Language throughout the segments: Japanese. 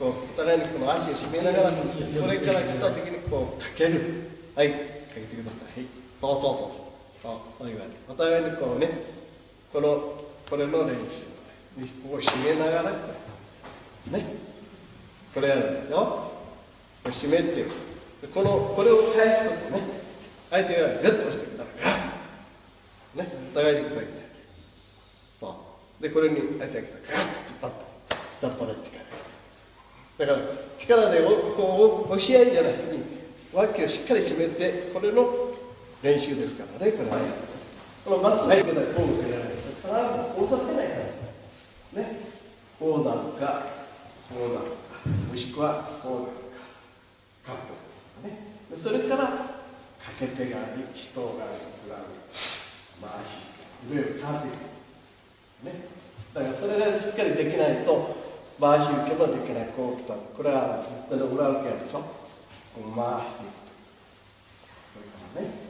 こうお互いにこの足を締めながら、これから来た時にこうかける。はい、かけてください。はい、そうそうそうそう、そういうわけでお互いにこうね、これの練習にこう締めながらね、これやるんですよ。これ締めて、これを返すとね、相手がグッと押してきたらガッ、お互いにこうやって、そうでこれに相手が来たらガッと突っ張って下っ腹に力。だから力でこう押し合いじゃなしに脇をしっかり締めて、これの練習ですからね。このまっすぐないけどこう向けられない。必ずこうさせないからね。こうなるかこうなるか、もしくはこうなるか、カップね。それからかけ手があり、人があり、回し、いろいろ変わっていくね。だからそれがしっかりできないと回し受けもできない。こう来た、これは裏受けやるでしょ。こう回していく。これからね。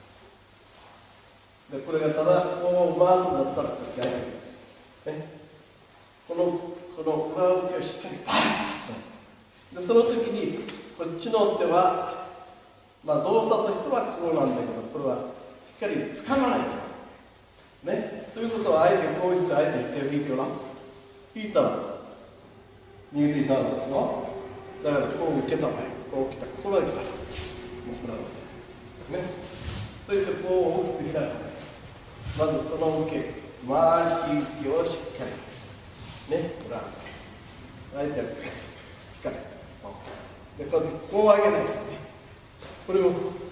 でこれがただこう回すんだったらこうやるね。この裏受けをしっかりパンで、その時にこっちの手は動作としてはこうなんだけど、これはしっかり掴まないとね。ということは相手こうして相手に手を引いてごらん。引いたら逃げていかないでしょ。だからこう受けた場合、こう来た、ここまで来たらもうこれは押さえね。そしてこう大きく開く。まずこの受け、回し受けをしっかりね、裏相手はしっかりでこう上げない。これを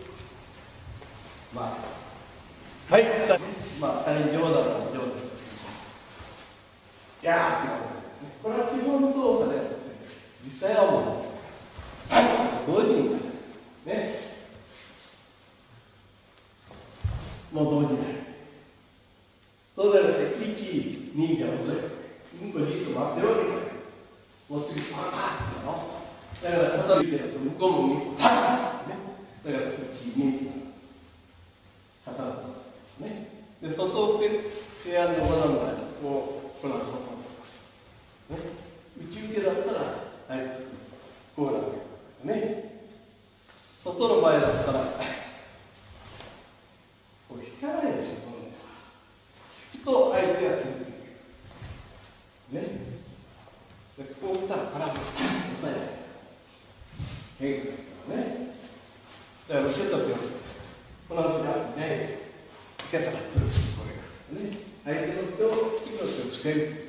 はい、仮に上手だったら上手。いやーってこれは基本動作で、実際はもう同時にね、もう同時になる。そうじゃなくて1、2じゃ遅い。うんこじっと待ってるわけだよ。もう次パンパンっての。だから片付けると向こうもパンね。だから1、2片付けね。で外受けやるのまだまだこうなん外ね。内受けだったらあいつこうなってくるね。外の場合だったらこれ引かないでしょ。引くと相手がついてくるね。でこう来たらから押さえない。変化だからね。だから教えたってこの圧がないでしょ。引けたらつるこれがね。相手の手を引きの手を防ぐ。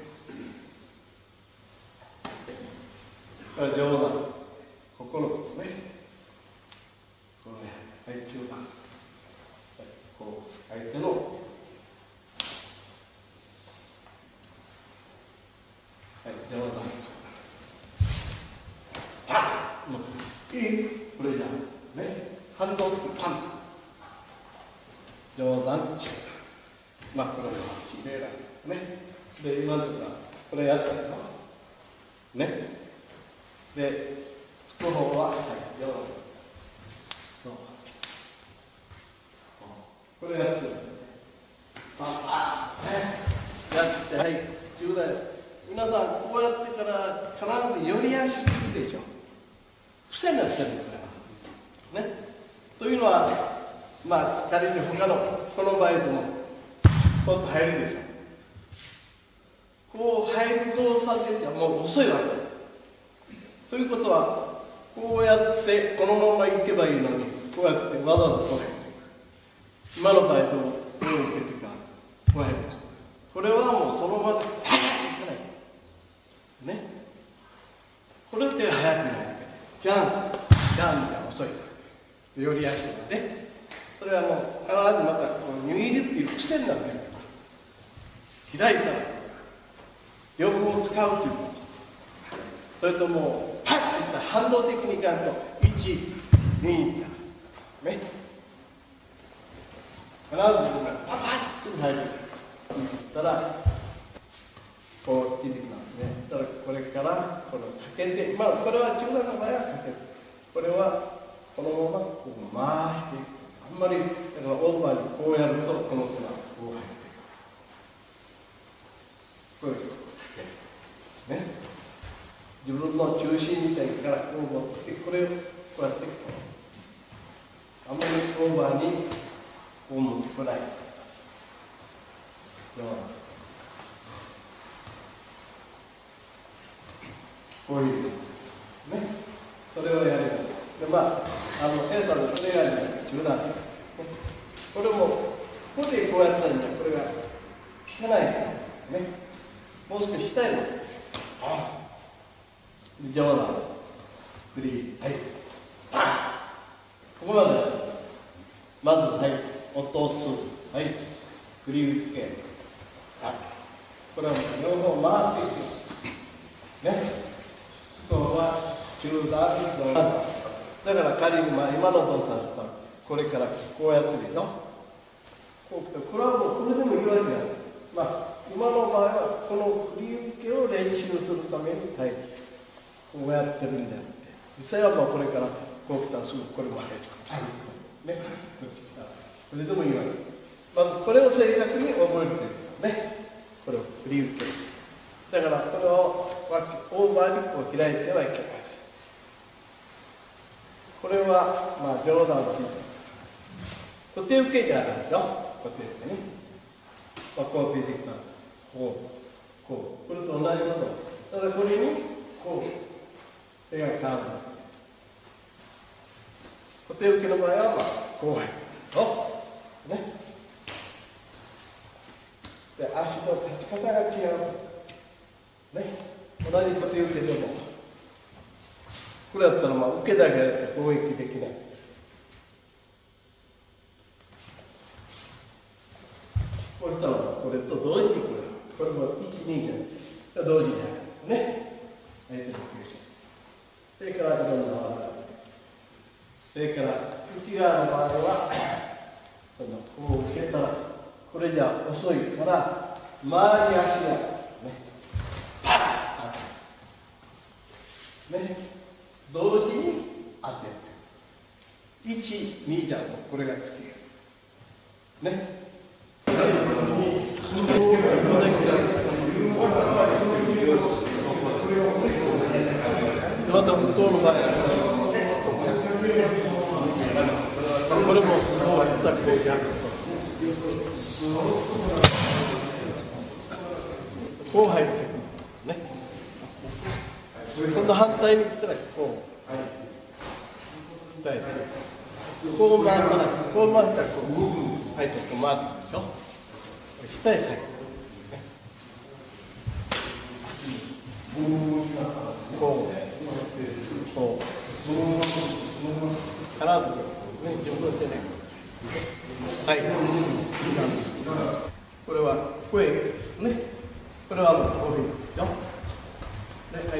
だから上段、ここのことね。このね、はい中段。こう相手の上段。パン！これじゃね。反動付きパン。上段、中段。これは指令だね。で、今とか、これやったよね。で、つく方は、上段。これやってる。やって、はい、10代。皆さん、こうやってから必ず寄り足するでしょ。癖になってるんだから。ね。というのは、仮に他の、この場合でも、こうやって入るでしょ。こう入る動作でじゃもう遅いわけ。ということは、こうやってこのまま行けばいいのに、こうやってわざわざこう入っていく。今の場合でも、こう受けてから、こう入る。これはもうそのままで、いかない。ね。これって早くない。じゃん、じゃんじゃ遅い。寄り足がね。それはもう必ずまたこう握るっていう癖になってるから。開いたら、両方使うということ。それともう、パッといったら反動的にいかんと、1、2じゃね。必ずパパッすぐ入る。たら、こうついてきますね。ただこれからこのかけて、これは中段の場合はかける。これはこのままこう回していく。あんまりだからオーバーにこうやるとこの手がこう入っていく。こういうことかける。ね。 自分の中心線からこう持ってきて、これをこうやってこう、あまりオーバーにこう持ってこない。こういうね、それをやる。で、センサーのこれが中段。これも、ここでこうやったんじゃ、これが汚いからね。もう少し下への。上段。グリーン。はい。パン。ここまで。まず、はい。落とす。はい。グリーン系。これは両方回っていく。ね。ここは中段、だから仮に今の動作だったら、これからこうやってるでしょ。これはもうこれでもいいわけじゃない。今の場合はこの振り受けを練習するために、はい、こうやってるんであって、実際はもうこれからこう来たらすぐこれも入る。ね、こっちから。それでもいいわけ。まずこれを正確に覚えるというね。これを振り受ける。だからこれをオーバーにこう開いてはいけない。これは上段を引いて固定受けじゃないでしょ。固定受けね。こうついてきたらこうこれと同じこと。ただこれにこう手が変わる。固定受けの場合はこう入るね。で足の立ち方が違うね。同じ固定受けでもこれだったら受けだけだと攻撃できない。こうしたらこれと同時にこれも1、2じゃ同時にやるね。相手の球種。それからいろんな技。それから内側の場合はこう受けたらこれじゃ遅いから周り足がパッね、同時に当てて1、2じゃんこれがつけるね。また向こうの場合これもこうやったらこうやるこう入ってくるね。今度反対に行ったらこう下へする。こう回さない。こう回したらこう入ってこう回ってくるでしょ。下へ下げる。こう必ずね、自分の手ではい。これは声ね。これはもうこういうよ。ね、相手の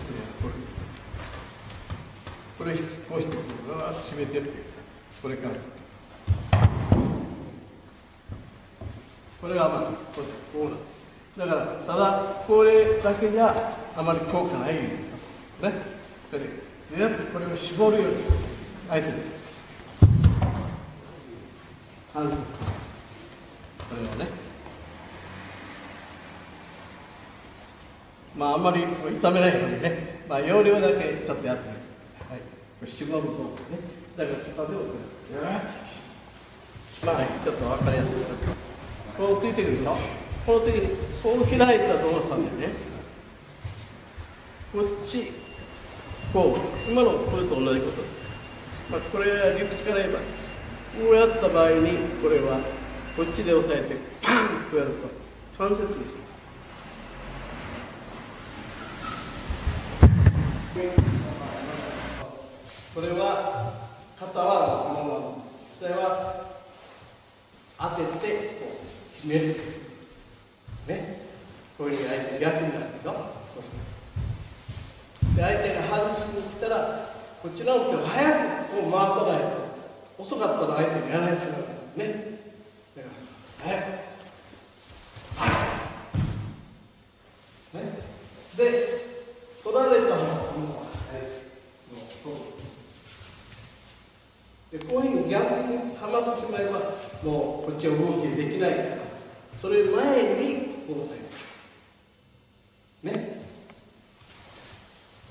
これこうして締めてってこれからこれがこうなる。だからただこれだけじゃあまり効果ないんですよ。ね。それでやってこれを絞るように相手にこれをね。あんまり痛めないようにね、要領だけちょっとやってみて、はい、絞るとね、だから片手をこうやってちょっと分かりやすい。こうついてくるでしょ。この時にこう開いた動作でね、こっちこう今のこれと同じこと。これは理屈から言えばこうやった場合にこれはこっちで押さえてパンとこうやると関節です。これは肩はこのまま実際は当ててこう決めるね。こういうふうに相手逆になるけどこうしてで相手が外しに来たらこっちの手を早くこう回さないと遅かったら相手にやられてしまうんですね。だから早くね。で取られたものでこういうふうに逆にはまってしまえばもうこっちを動きできないからそれ前にこう押さえるね。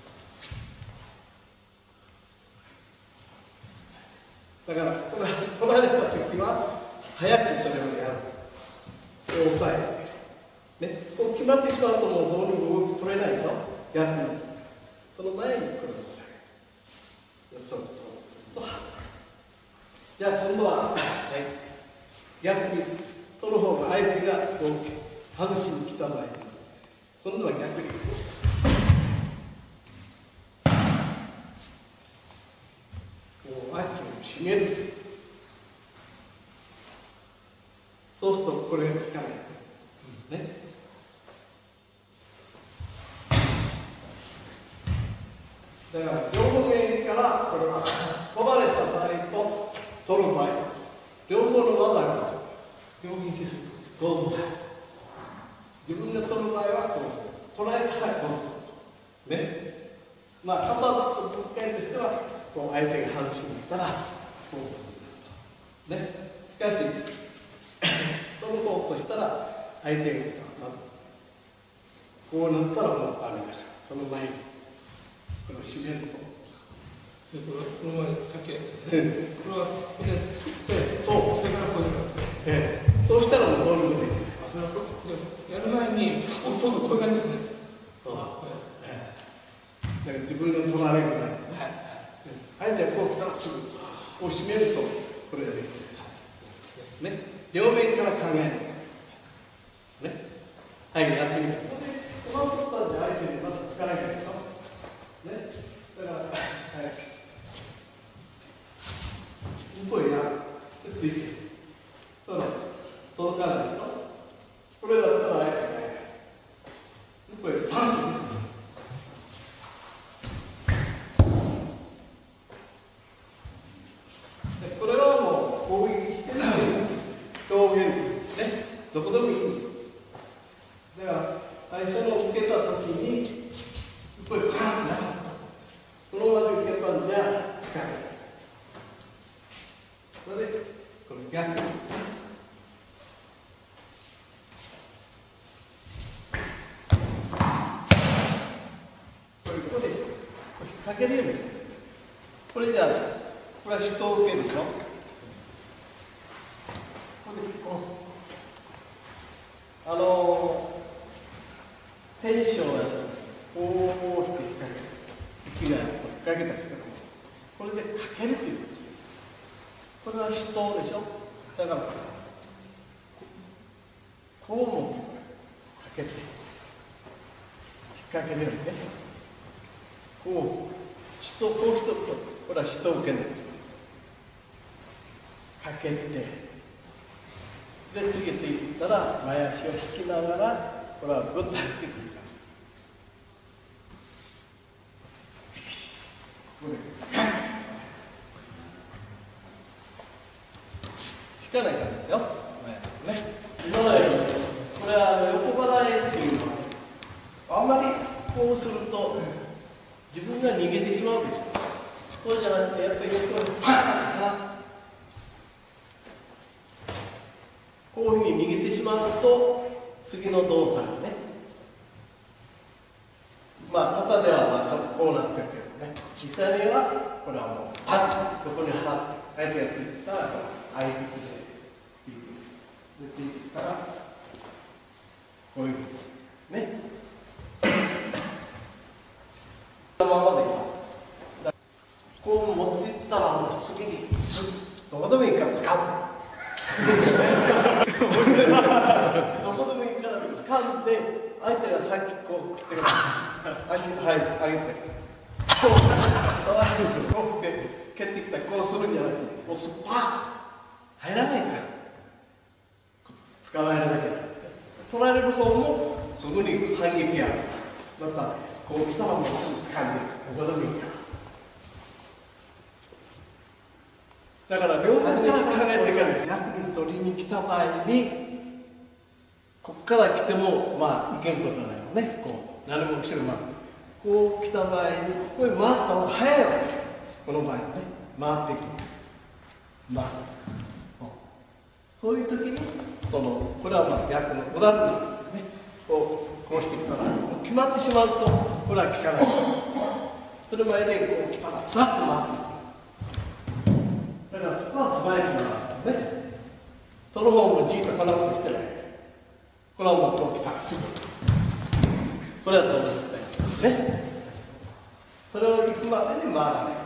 だからこれ取られた時は早くそれをやる。抑えて、ね、こう決まってしまうともうどうにも動き取れないでしょ。逆になって、その前にこれを下げて、そうとじゃあ今度は、はい、逆に取る方が相手がこう外しに来た場合、今度は逆に脇を締める。そうするとこれが効かないと、ね。だから両方面からこれは取られた場合と取る場合、両方の技が両撃きすると。どうぞ。自分が取る場合はこうする。取られたらこうする。ね。まあ片と物件としてはこう相手が外しに来たらこうする。ね。しかし取る方としたら相手がこうなったらもうダメだから、その前にこれを締めると。 それこの前さっきやったですね。これはここで切って、 そう。 それからこういうのですね。 そうしたらもうドルで。 やる前にそういう感じですね。 だから自分が取られる前に、相手がこう来たらすぐこう締めるとこれができる。ね、両面から考えない。ね、はい、やってみて。この取ったんで相手にまずつかなきゃいけないでしょ。ね、だから、はい。向こうになる。ついて。そうね、届かないでしょ。これだったら相手が向こうにパンと。これはもう攻撃してる表現ね、どこでもいい。だから最初の受けた時にこれパンってなかった。このまま受けたんじゃ使えない。それでこれ逆にここで引っ掛けるように。これじゃこれは人を受けるでしょ。テンションはこうして引っ掛ける。内側に引っ掛けたりする。これでかけるということです。これは手刀でしょ。だからこうもかけて引っ掛けるようにね。こう人をこうしておくと、これは人を受けない。かけて、で次々いったら前足を引きながら、これはグッと入ってくるから。これ引かないからですよ。ね、今のようにこれは横払いっていうのはあんまりこうすると自分が逃げてしまうでしょ。そうじゃなくてやっぱり横にパンッこういうふうに逃げてしまうと次の動作がね、まあ型ではまあちょっとこうなってるけどね、実際にはこれはもうパッと横に払って相手がついてきたら相手についてきたらこういうふうにねこのままでしょ。こう持っていったらもう次にスッどこでもいいから使うどこでもいいから掴んで、相手がさっきこう切ってください。足上げてこうして蹴ってきたらこうするんじゃないです。もうスパー入らないから捕まえるだけだ。取られる方もすぐに反撃やる。またこう来たらもうすぐ掴んでどこでもいいから。だから両方から考えていかない。逆に取りに来た場合にここから来てもまあいけんことはないよね。こう何もしろまあこう来た場合にここに回った方が早いわけ。この場合はね回っていく。まあそういう時にこれはまあ逆の裏にねこうしてきたら決まってしまうとこれは効かない。それ前でこう来たらさっと回っていく。 だからそこは素早くなるね。取る方もじっとこんなことしてない。これはもうこう来たらすぐ。これはどうしてね。それを行くまでに回らない。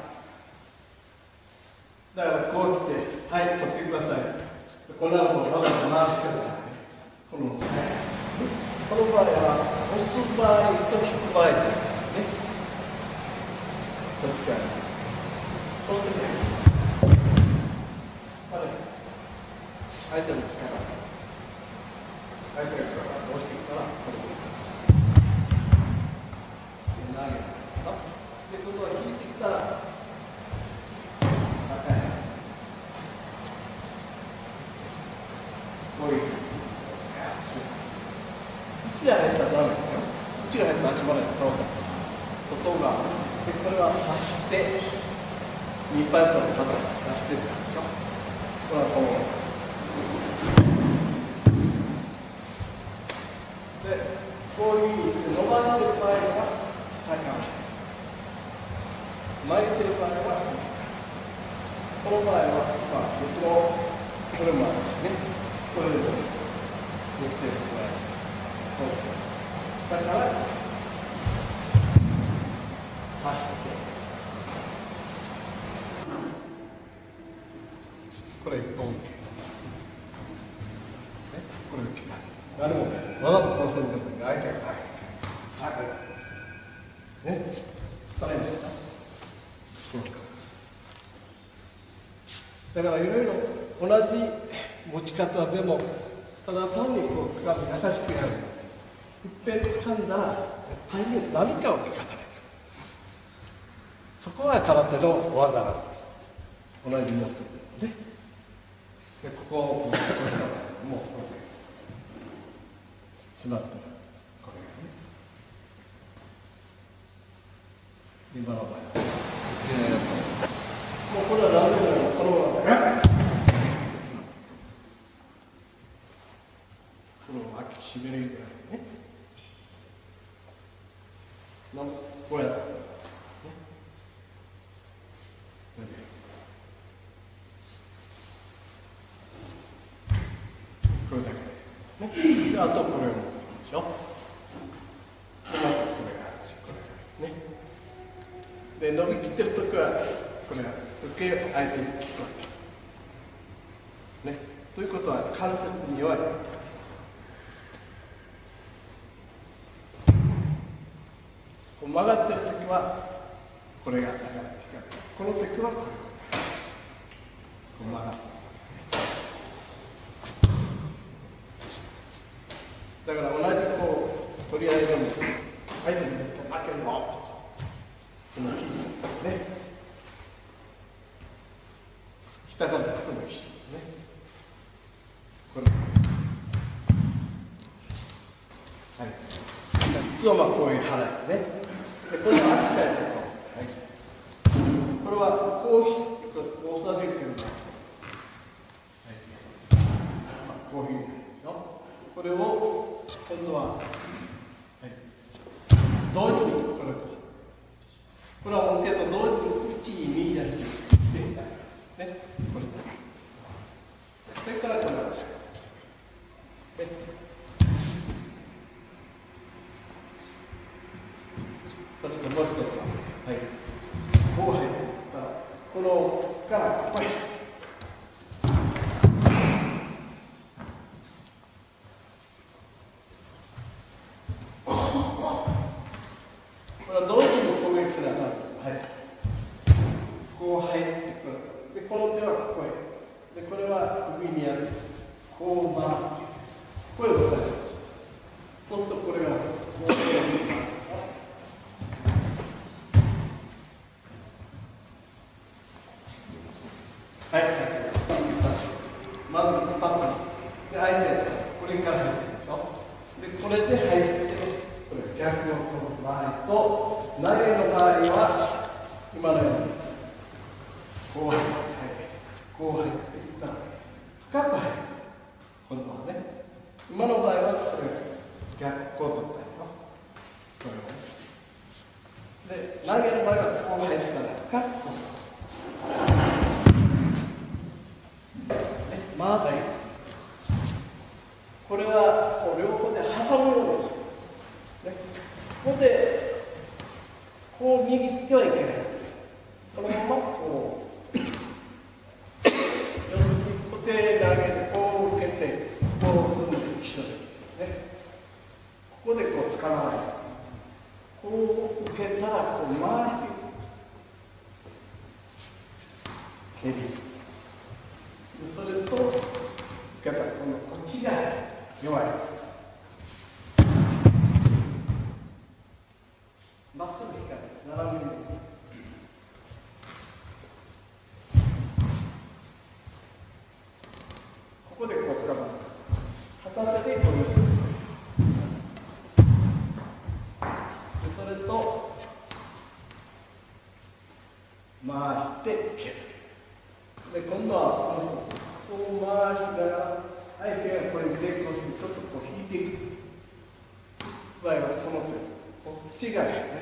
だからこう来て、はい、取ってください。こんなのをわざわざ回してください。この場合は、押す場合と引く場合というね。どっちか。この時に、相手の力、相手が押してきたら、これで投げる。で、今度は引いてきたら、高い。こういう。内が入ったらダメですよ。内が入ったら足払いで倒さない。外側。で、これは刺して、2パイプの肩に刺してるでしょ。これはこう。で、こういうふうにして伸ばしてる場合は下から巻いてる場合はこの場合は僕のこれもあるしね、これでもできてる場合こう下から刺してこれ1本これで切らない。わざとこの線のときに相手が返してくる。さあ、これ。ね。辛いんですか？だからいろいろ同じ持ち方でも、ただ単にこう掴んで優しくやる。いっぺん掴んだら、大変何かを聞かされる。そこは空手の技が同じになってるね。で、ここをもうしまったらこれがね今の場合はもうこれはなぜならこのままこの脇締めれるぐらいねこうやってねこれだけねであとこれをでしょ。これがあるし、これがね。で、伸びきってるときは、これは受け相手に効くわけ。ね。ということは、関節に弱い。こう曲がってるときは、これがだから効かない。このときはこれ。こう曲がって。だから同じこう取り合いでも相手に負けるのとかこの肘ね下から立ってもいいしねこれはい普通はまあこういう払いねでこれは足からやると、はい、これはこう押されるけど、はいまあ、こういうふうにこれを今度は、はい、同時にこれは受けと同時に1、2じゃなくてしてみたいねこれそれからこれはそれともう一つは、はい、こう入ったらこのからここへこう入ってくる。で、この手はここへ。で、これは首にやる。こう回って、これを押さえる。そうするとこれが、もうはい、はい。まず、パッと。で、相手、これから入ってるでしょ。で、これで入って、これ逆を取る場合と、投げの場合は、今のように。こう入って、こう入っていったら、深く入る。今度はね。今の場合は、これ逆、こう取ったよ。これをね。で、投げる場合は、こう入ったら、深くこう。 こう握ってはいけない。このままこう、要するに固定で上げて、こう受けて、こうするのと一緒ですね。ここでこうつかまない。こう受けたらこう回していく。蹴り。それと、受けたら今度こっちが弱い。まっすぐ引かない。斜めに。ここでこうつかまる。片手でこうする。それと回して蹴る。で今度はこう回しながら相手がこれに抵抗してちょっとこう引いていく場合はこの手こっちがね